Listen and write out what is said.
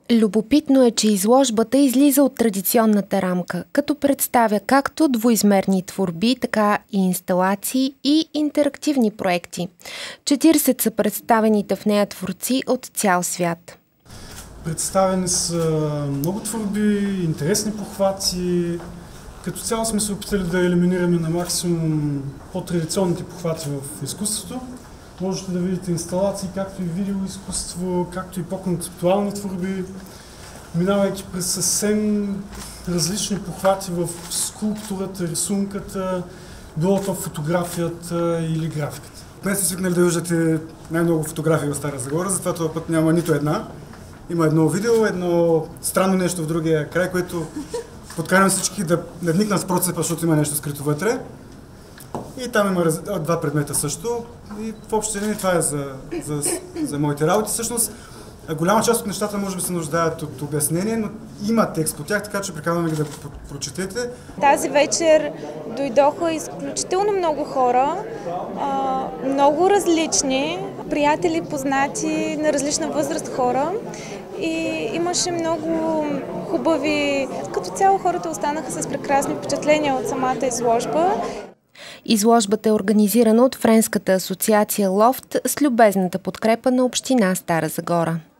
Любопитно е, че изложбата излиза от традиционната рамка, като представя както двоизмерни творби, така и инсталации и интерактивни проекти. 40 са представените в нея творци от цял свят. Представени са много творби, интересни похвати. Като цяло сме се опитали да елиминираме на максимум по-традиционните похвати в изкуството. Можете да видите инсталации, както и видеоизкуство, както и по-концептуални творби, минавайки през съвсем различни похвати в скулптурата, рисунката, било то фотографията или графиката. Днес сте свикнали да виждате най-много фотографии в Стара Загора, затова този път няма нито една. Има едно видео, едно странно нещо в другия край, което подкарам всички да не вникнат с процепа, защото има нещо скрито вътре. И там има два предмета също. И в общи линии това е за моите работи. Всъщност, голяма част от нещата може би се нуждаят от обяснение, но има текст по тях, така че приканвам ги да прочетете. Тази вечер дойдоха изключително много хора, много различни, приятели, познати, на различна възраст хора. И имаше много хубави... Като цяло хората останаха с прекрасни впечатления от самата изложба. Изложбата е организирана от Френската асоциация Лофт с любезната подкрепа на община Стара Загора.